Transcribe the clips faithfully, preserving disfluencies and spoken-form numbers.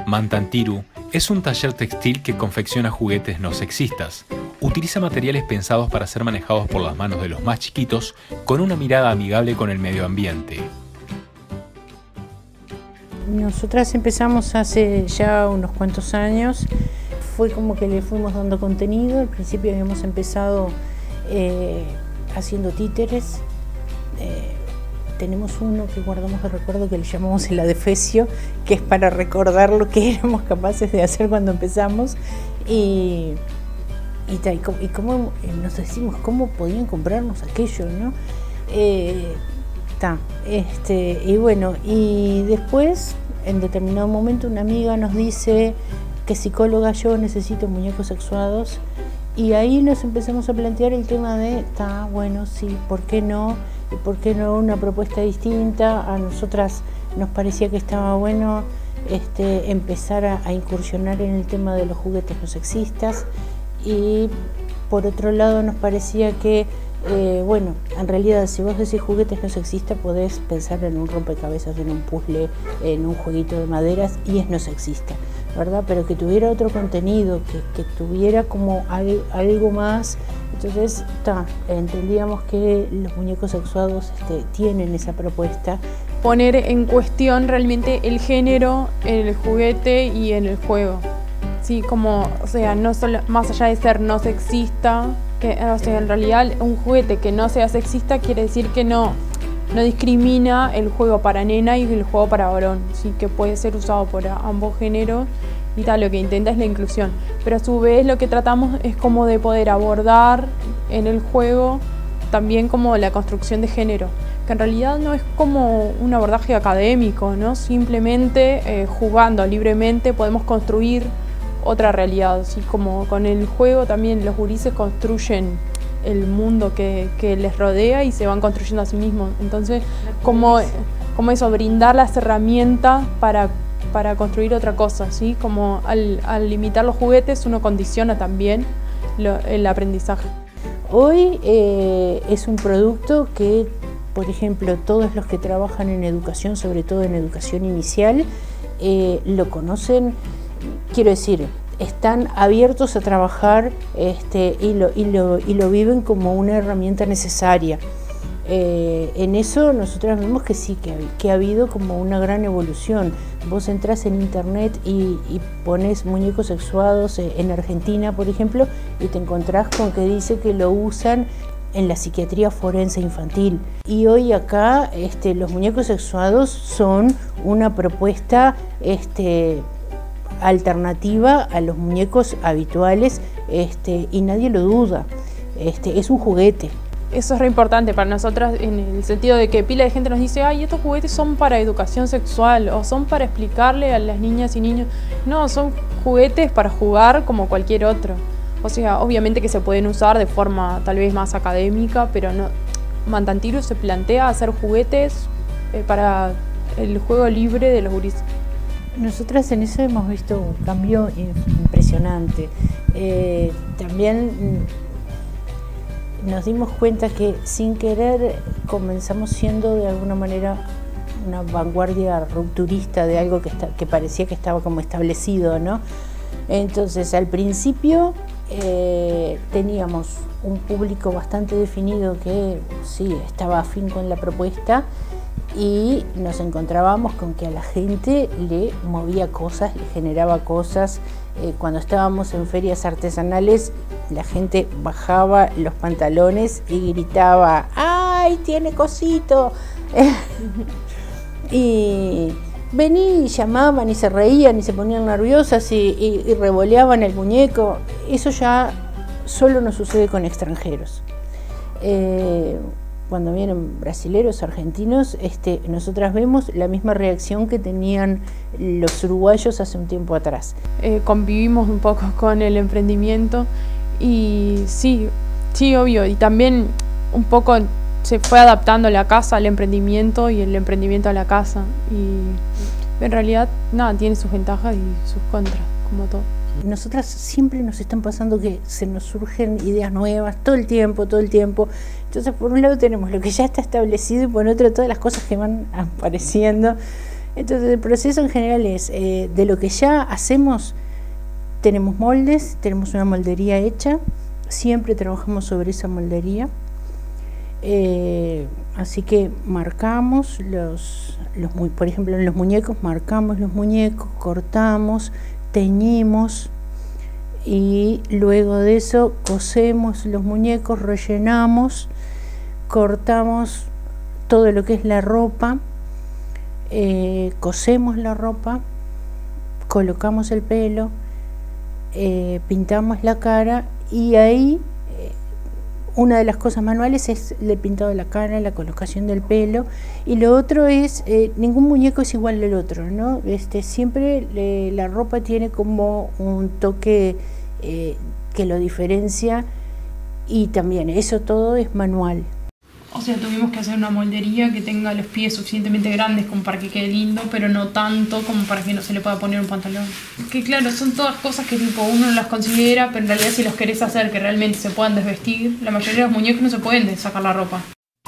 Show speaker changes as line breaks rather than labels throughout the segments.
Mantantiru es un taller textil que confecciona juguetes no sexistas. Utiliza materiales pensados para ser manejados por las manos de los más chiquitos con una mirada amigable con el medio ambiente.
Nosotras empezamos hace ya unos cuantos años. Fue como que le fuimos dando contenido. Al principio habíamos empezado eh, haciendo títeres. Eh, tenemos uno que guardamos de recuerdo que le llamamos el adefesio, que es para recordar lo que éramos capaces de hacer cuando empezamos. Y, y, ta, y, y cómo nos decimos cómo podían comprarnos aquello, ¿no? Eh, ta, este, y bueno, y después, en determinado momento, una amiga nos dice que psicóloga yo necesito muñecos sexuados. Y ahí nos empezamos a plantear el tema de, está bueno, sí, ¿por qué no? ¿Y por qué no una propuesta distinta? A nosotras nos parecía que estaba bueno este, empezar a, a incursionar en el tema de los juguetes no sexistas. Y por otro lado nos parecía que, eh, bueno, en realidad si vos decís juguetes no sexistas podés pensar en un rompecabezas, en un puzzle, en un jueguito de maderas y es no sexista, ¿verdad? Pero que tuviera otro contenido, que, que tuviera como al, algo más. Entonces, ta, entendíamos que los muñecos sexuados este, tienen esa propuesta.
Poner en cuestión realmente el género en el juguete y en el juego. Sí, como, o sea, no solo, más allá de ser no sexista, que, o sea, en realidad un juguete que no sea sexista quiere decir que no, no discrimina el juego para nena y el juego para varón, sí, que puede ser usado por ambos géneros. Y tal, lo que intenta es la inclusión, pero a su vez lo que tratamos es como de poder abordar en el juego también como la construcción de género, que en realidad no es como un abordaje académico, ¿no? Simplemente eh, jugando libremente podemos construir otra realidad, así como con el juego también los gurises construyen el mundo que, que les rodea y se van construyendo a sí mismos. Entonces, como, como eso, brindar las herramientas para para construir otra cosa, ¿sí? Como al, al limitar los juguetes uno condiciona también lo, el aprendizaje.
Hoy eh, es un producto que, por ejemplo, todos los que trabajan en educación, sobre todo en educación inicial, eh, lo conocen, quiero decir, están abiertos a trabajar este, y, lo, y, lo, y lo viven como una herramienta necesaria. Eh, en eso nosotros vemos que sí, que, que ha habido como una gran evolución. Vos entras en internet y, y pones muñecos sexuados en Argentina, por ejemplo, y te encontrás con que dice que lo usan en la psiquiatría forense infantil. Y hoy acá este, los muñecos sexuados son una propuesta este, alternativa a los muñecos habituales este, y nadie lo duda. Este, es un juguete.
Eso es re importante para nosotras en el sentido de que pila de gente nos dice ay, estos juguetes son para educación sexual o son para explicarle a las niñas y niños. No, son juguetes para jugar como cualquier otro. O sea, obviamente que se pueden usar de forma tal vez más académica, pero no. Mantantiru se plantea hacer juguetes eh, para el juego libre de los gurises.
Nosotras en eso hemos visto un cambio impresionante. Eh, también nos dimos cuenta que sin querer comenzamos siendo de alguna manera una vanguardia rupturista de algo que, está, que parecía que estaba como establecido, ¿no? Entonces al principio eh, teníamos un público bastante definido que sí estaba afín con la propuesta y nos encontrábamos con que a la gente le movía cosas, le generaba cosas. Eh, cuando estábamos en ferias artesanales, la gente bajaba los pantalones y gritaba ¡ay, tiene cosito! Y vení, y llamaban y se reían y se ponían nerviosas y, y, y revoleaban el muñeco. Eso ya solo nos sucede con extranjeros. Eh, Cuando vienen brasileros, argentinos, este, nosotras vemos la misma reacción que tenían los uruguayos hace un tiempo atrás.
Eh, convivimos un poco con el emprendimiento y sí, sí, obvio, y también un poco se fue adaptando la casa al emprendimiento y el emprendimiento a la casa. Y en realidad, nada, tiene sus ventajas y sus contras, como todo.
Nosotras siempre nos están pasando que se nos surgen ideas nuevas todo el tiempo, todo el tiempo. Entonces, por un lado tenemos lo que ya está establecido y por otro todas las cosas que van apareciendo. Entonces el proceso en general es, eh, de lo que ya hacemos, tenemos moldes, tenemos una moldería hecha, siempre trabajamos sobre esa moldería, eh, así que marcamos los, los, por ejemplo en los muñecos, marcamos los muñecos, cortamos, teñimos y luego de eso cosemos los muñecos, rellenamos, cortamos todo lo que es la ropa, eh, cosemos la ropa, colocamos el pelo, eh, pintamos la cara y ahí eh, una de las cosas manuales es el pintado de la cara, la colocación del pelo, y lo otro es, eh, ningún muñeco es igual al otro, ¿no? Este, siempre eh, la ropa tiene como un toque eh, que lo diferencia, y también eso todo es manual.
O sea, tuvimos que hacer una moldería que tenga los pies suficientemente grandes como para que quede lindo, pero no tanto como para que no se le pueda poner un pantalón. Que claro, son todas cosas que tipo uno no las considera, pero en realidad si los querés hacer que realmente se puedan desvestir, la mayoría de los muñecos no se pueden sacar la ropa.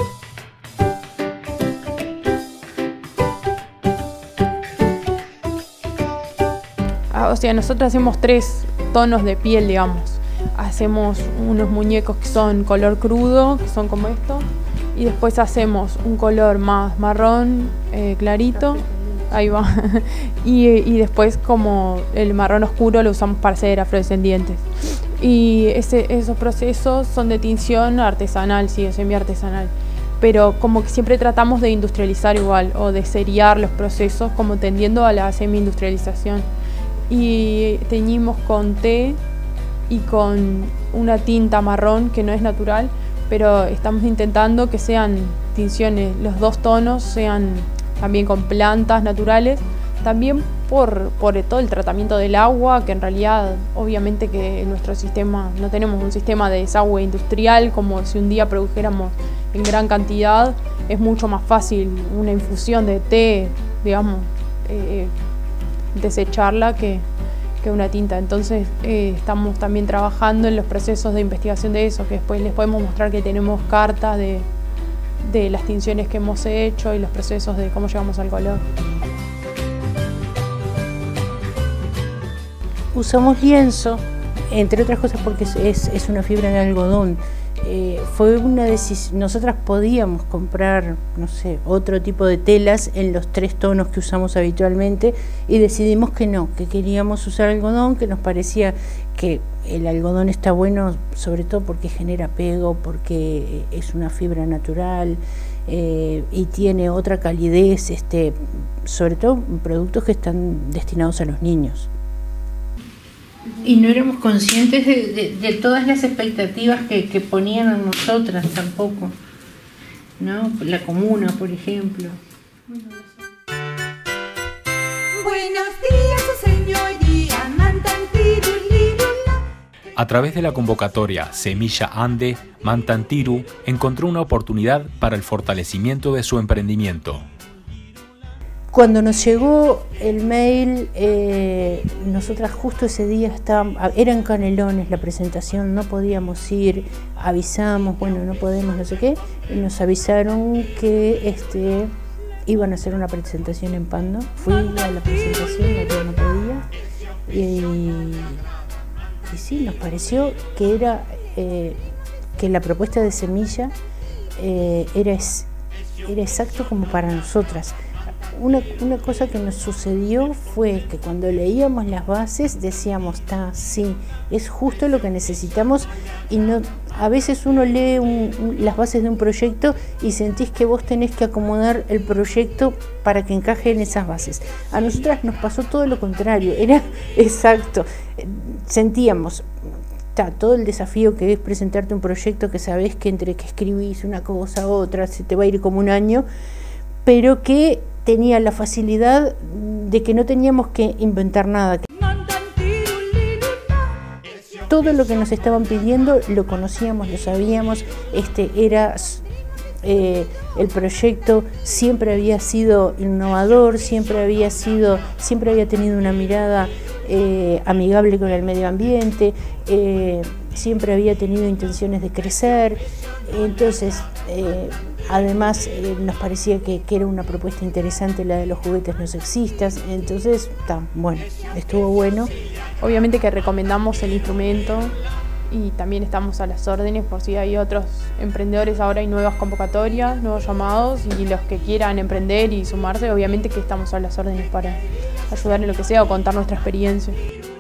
Ah, o sea, nosotros hacemos tres tonos de piel, digamos. Hacemos unos muñecos que son color crudo, que son como esto, y después hacemos un color más marrón, eh, clarito, ahí va, y, y después como el marrón oscuro lo usamos para hacer afrodescendientes. Y ese, esos procesos son de tinción artesanal, sí, es semi-artesanal, pero como que siempre tratamos de industrializar igual, o de seriar los procesos como tendiendo a la semi-industrialización. Y teñimos con té y con una tinta marrón que no es natural, pero estamos intentando que sean tinciones, los dos tonos sean también con plantas naturales, también por, por todo el tratamiento del agua, que en realidad obviamente que en nuestro sistema no tenemos un sistema de desagüe industrial como si un día produjéramos en gran cantidad, es mucho más fácil una infusión de té, digamos, eh, desecharla que que una tinta. Entonces eh, estamos también trabajando en los procesos de investigación de eso, que después les podemos mostrar que tenemos cartas de, de las tinciones que hemos hecho y los procesos de cómo llegamos al color.
Usamos lienzo, entre otras cosas porque es, es una fibra de algodón. Eh, fue una decisión, nosotras podíamos comprar, no sé, otro tipo de telas en los tres tonos que usamos habitualmente y decidimos que no, que queríamos usar algodón, que nos parecía que el algodón está bueno sobre todo porque genera pego, porque es una fibra natural eh, y tiene otra calidez, este, sobre todo productos que están destinados a los niños. Y no éramos conscientes de, de, de todas las expectativas que, que ponían en nosotras tampoco, ¿no? La comuna, por ejemplo.
Buenos días, su señoría, Mantantirulirula.
A través de la convocatoria Semilla Ande, Mantantiru encontró una oportunidad para el fortalecimiento de su emprendimiento.
Cuando nos llegó el mail, eh, nosotras justo ese día estábamos, eran Canelones la presentación, no podíamos ir, avisamos, bueno, no podemos, no sé qué, y nos avisaron que este, iban a hacer una presentación en Pando. Fui a la presentación, la que no podía, y, y sí, nos pareció que era eh, que la propuesta de Semilla eh, era, era exacto como para nosotras. Una, una cosa que nos sucedió fue que cuando leíamos las bases decíamos, está, sí, es justo lo que necesitamos, y no, a veces uno lee un, un, las bases de un proyecto y sentís que vos tenés que acomodar el proyecto para que encaje en esas bases. A nosotras nos pasó todo lo contrario, era exacto, sentíamos, está, todo el desafío que es presentarte un proyecto que sabés que entre que escribís una cosa a otra se te va a ir como un año, pero que tenía la facilidad de que no teníamos que inventar nada. Todo lo que nos estaban pidiendo lo conocíamos, lo sabíamos, este era eh, el proyecto siempre había sido innovador, siempre había sido, siempre había tenido una mirada eh, amigable con el medio ambiente, eh, siempre había tenido intenciones de crecer. Entonces, eh, Además, eh, nos parecía que, que era una propuesta interesante la de los juguetes no sexistas, entonces, ta, bueno, estuvo bueno.
Obviamente que recomendamos el instrumento y también estamos a las órdenes por si hay otros emprendedores. Ahora hay nuevas convocatorias, nuevos llamados, y los que quieran emprender y sumarse, obviamente que estamos a las órdenes para ayudar en lo que sea o contar nuestra experiencia.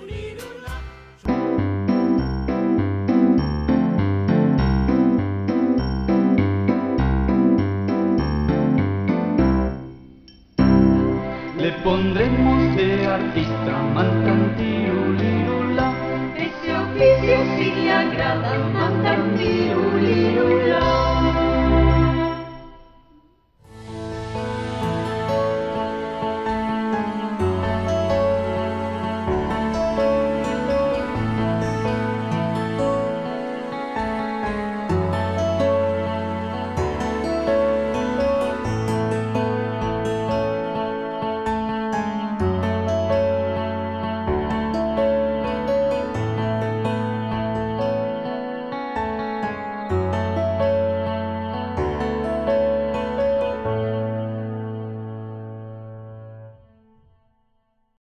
Le pondremos de artista mantantirulirula.
Ese oficio si le agrada mantantirulirula.